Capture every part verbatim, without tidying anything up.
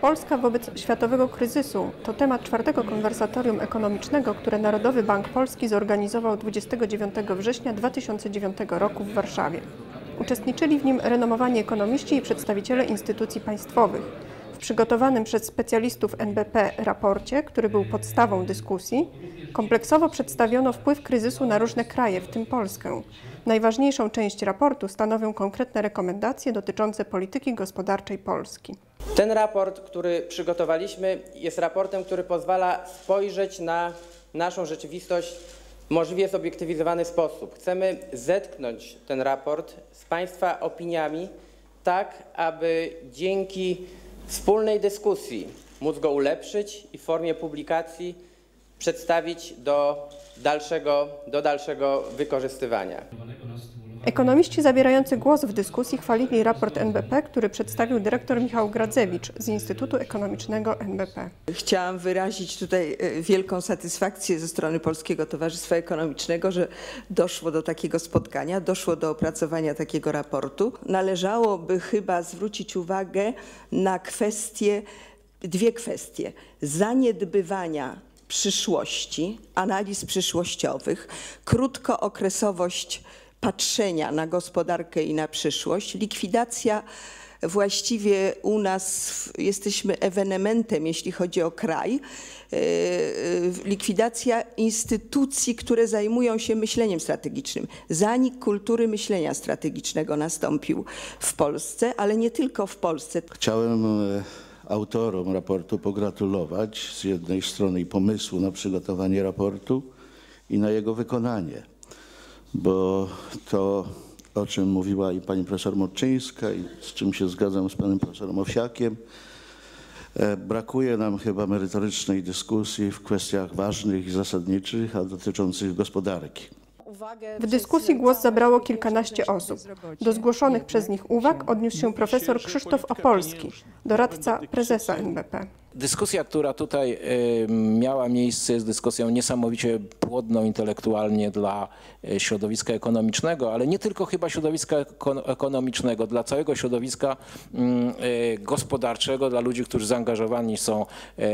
Polska wobec światowego kryzysu to temat czwartego konwersatorium ekonomicznego, które Narodowy Bank Polski zorganizował dwudziestego dziewiątego września dwa tysiące dziewiątego roku w Warszawie. Uczestniczyli w nim renomowani ekonomiści i przedstawiciele instytucji państwowych. W przygotowanym przez specjalistów N B P raporcie, który był podstawą dyskusji, kompleksowo przedstawiono wpływ kryzysu na różne kraje, w tym Polskę. Najważniejszą część raportu stanowią konkretne rekomendacje dotyczące polityki gospodarczej Polski. Ten raport, który przygotowaliśmy, jest raportem, który pozwala spojrzeć na naszą rzeczywistość w możliwie zobiektywizowany sposób. Chcemy zetknąć ten raport z Państwa opiniami, tak aby dzięki wspólnej dyskusji móc go ulepszyć i w formie publikacji przedstawić do dalszego, do dalszego wykorzystywania. Ekonomiści zabierający głos w dyskusji chwalili raport N B P, który przedstawił dyrektor Michał Gradzewicz z Instytutu Ekonomicznego N B P. Chciałam wyrazić tutaj wielką satysfakcję ze strony Polskiego Towarzystwa Ekonomicznego, że doszło do takiego spotkania, doszło do opracowania takiego raportu. Należałoby chyba zwrócić uwagę na kwestie, dwie kwestie: zaniedbywania przyszłości, analiz przyszłościowych, krótkookresowość patrzenia na gospodarkę i na przyszłość, likwidacja właściwie u nas, jesteśmy ewenementem, jeśli chodzi o kraj, likwidacja instytucji, które zajmują się myśleniem strategicznym. Zanik kultury myślenia strategicznego nastąpił w Polsce, ale nie tylko w Polsce. Chciałem autorom raportu pogratulować z jednej strony pomysłu na przygotowanie raportu i na jego wykonanie, bo to, o czym mówiła i pani profesor Motczyńska i z czym się zgadzam z panem profesorem Owsiakiem, brakuje nam chyba merytorycznej dyskusji w kwestiach ważnych i zasadniczych, a dotyczących gospodarki. W dyskusji głos zabrało kilkanaście osób. Do zgłoszonych przez nich uwag odniósł się profesor Krzysztof Opolski, doradca prezesa N B P. Dyskusja, która tutaj miała miejsce, jest dyskusją niesamowicie płodną intelektualnie dla środowiska ekonomicznego, ale nie tylko chyba środowiska ekonomicznego, dla całego środowiska gospodarczego, dla ludzi, którzy zaangażowani są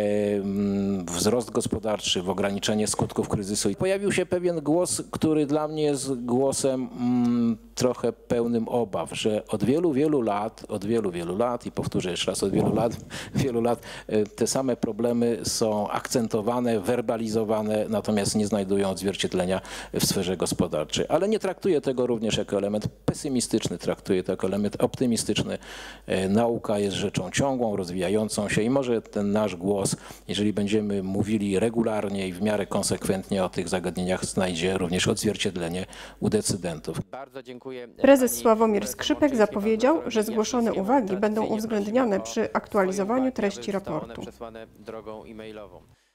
w wzrost gospodarczy, w ograniczenie skutków kryzysu. Pojawił się pewien głos, który dla mnie jest głosem trochę pełnym obaw, że od wielu, wielu lat, od wielu, wielu lat i powtórzę jeszcze raz, od wielu lat, wielu lat te same problemy są akcentowane, werbalizowane, natomiast nie znajdują odzwierciedlenia w sferze gospodarczej. Ale nie traktuję tego również jako element pesymistyczny, traktuję to jako element optymistyczny. Nauka jest rzeczą ciągłą, rozwijającą się i może ten nasz głos, jeżeli będziemy mówili regularnie i w miarę konsekwentnie o tych zagadnieniach, znajdzie również odzwierciedlenie u decydentów. Bardzo dziękuję. Prezes Sławomir Skrzypek zapowiedział, że zgłoszone uwagi będą uwzględnione przy aktualizowaniu treści raportu. Drogą e-mailową.